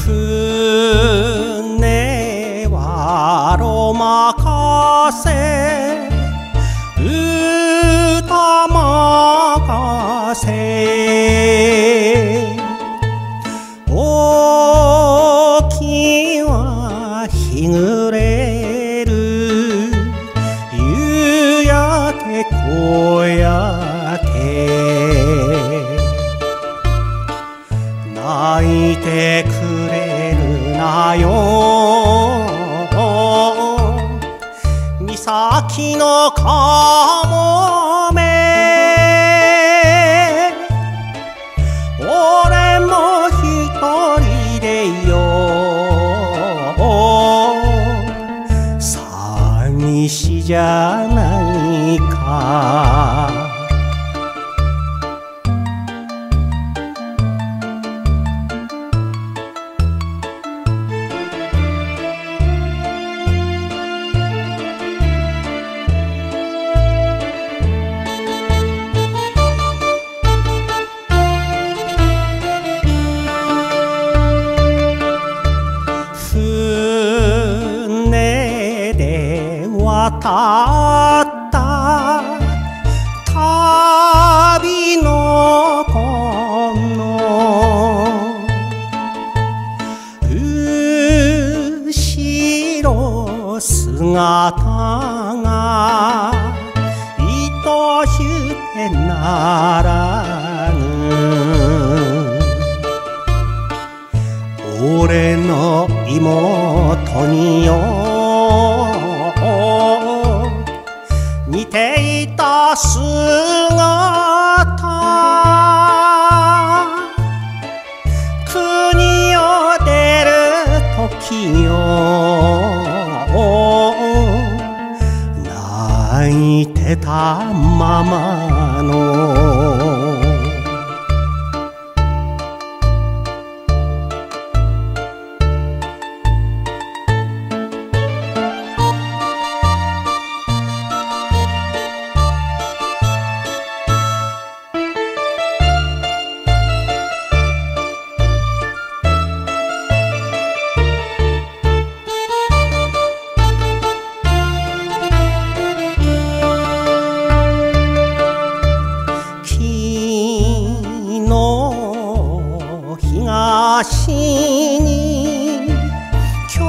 船は任せ歌任せ大きは日暮れる夕焼け小焼け泣いてくれるなよ岬のかもめ俺も一人でよ寂しじゃないか渡った旅のこの後ろ姿が愛しゅてならぬ俺の妹によ似ていた姿国を出る時よ泣いてたままの東に今日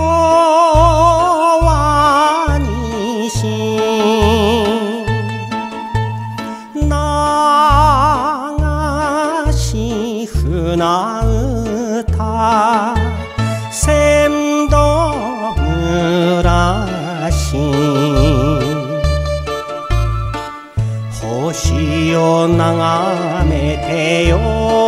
は西流し船歌船頭暮らし星を眺めてよ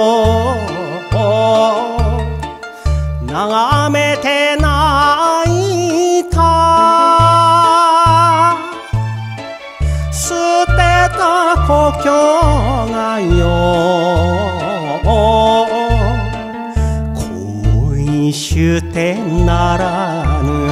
眺めて泣いた捨てた故郷がよ恋しゅてならぬ